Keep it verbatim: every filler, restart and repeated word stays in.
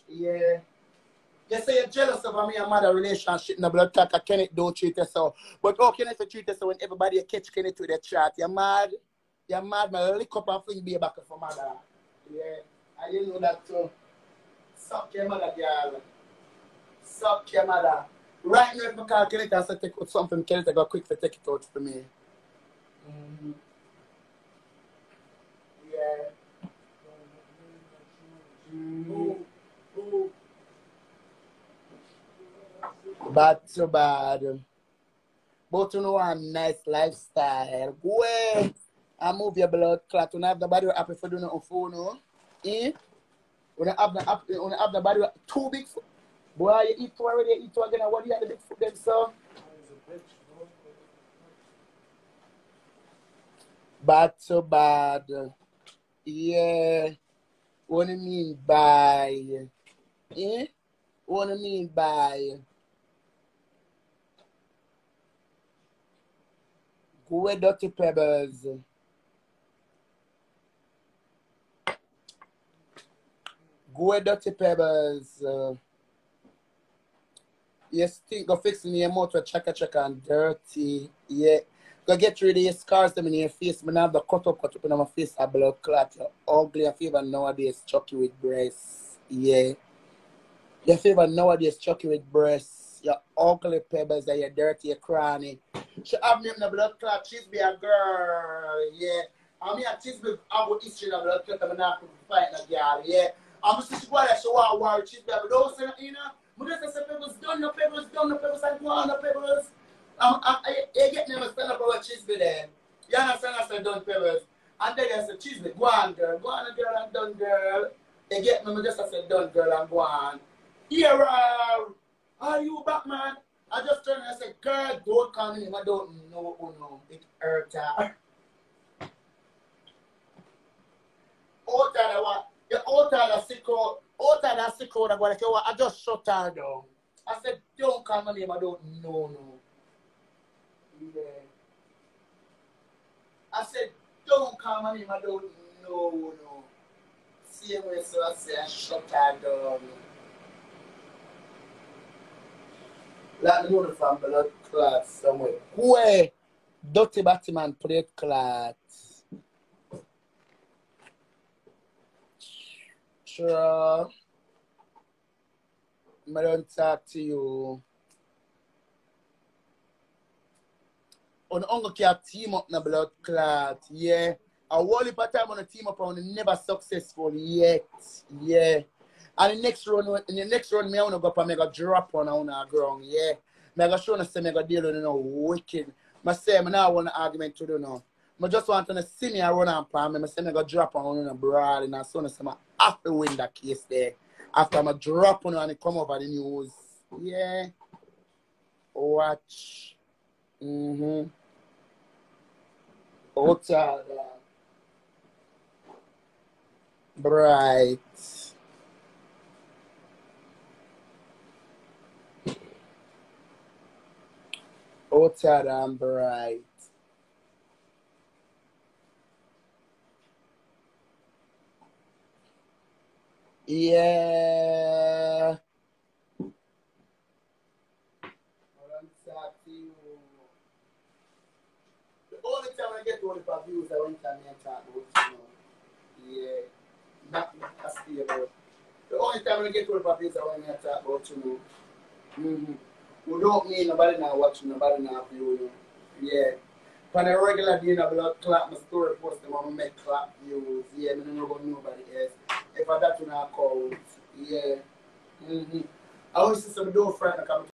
Yeah. You say you're jealous of me and mother relationship in the blood clot, Kenneth don't treat us so. But how can I treat us so when everybody catch Kenneth with the chat? You're mad? You're mad, man. Lick up and fling be back for mother. Yeah. And you know that too. Suck your mother, girl. Suck your mother. Right now, if I call Kenneth and say take out something, Kenneth go quick to take it out for me. Mm-hmm. Yeah. Mm-hmm. Bad so bad. But you know a nice lifestyle. Go away and move your blood clot. You don't have the body happy for doing it on phone, no? Eh? You don't have the happy, you don't have the body too big for. Boy, you eat two already, you eat two again, what do you have the big foot then, so? Bad so bad. Yeah. What do you mean by? Eh? What do you mean by? Go away, dirty pebbles. Go away, dirty pebbles. Uh, you stink, go fixing your mouth with chaka chaka and dirty. Yeah. Go get rid of your scars them in your face. I have the cut up, cut up in my face, a blood clot. You're ugly. Your favor nowadays, Chucky with breasts. Yeah. Your favor nowadays, Chucky with breasts. You're ugly pebbles and you're dirty, you're cranny. She have me in the blood clot. She's be a girl. Yeah. I mean, she's be a good history in the blood clot. I'm not going to fight a girl. Yeah. I'm just she go there, she want to worry. She's be a those, you know. But just say pebbles done, no pebbles done, no pebbles and go on, no pebbles. Um, I, I, I get never stand up about cheese be there. You understand? I said done pebbles. And then I said cheese be go on girl, go on girl and done girl. You get me? I just I said done girl and go on. Here uh, are you back man? I just turned and I said, girl, don't call me. I don't know who no. It hurt her. Out of the what? You out of the sick road. Out of the sick road. I go like, I just shut her down. I said, don't call my name. I don't know no. Yeah. I said, don't call my name, I don't know, no. Same way, so I said, I shut her down. Let me know the from blood clot somewhere. Where? Dirty Batman plate clot. Sure. I don't talk to you. On uncle can team up in the blood clot, yeah. A whole heap of time on a team up and never successful yet, yeah. And the next round, in the next round, me I wanna go up and make a drop on on the ground, yeah. Me I go show you say me I go deal with you know wicked. I say I now want an argument to do now. I just want to see me run and pan me. I say me I go drop on on a broad and so I say I have to win that case there. After I drop on and it come over the news, yeah. Watch. Mm-hmm. Outside, bright. Outside and bright. Yeah. The only time I get all the views I went and I talk about, you know. Yeah. Not that's the about. The only time I get all the views I went and talk about, you know. Mm-hmm. We don't mean nobody now watching, nobody now view, you know. Yeah. For the regular day, I blood clap my story post them and make clap views. Yeah, I don't know about nobody else. If I that you not call, yeah. Mm-hmm. I always see some door friend come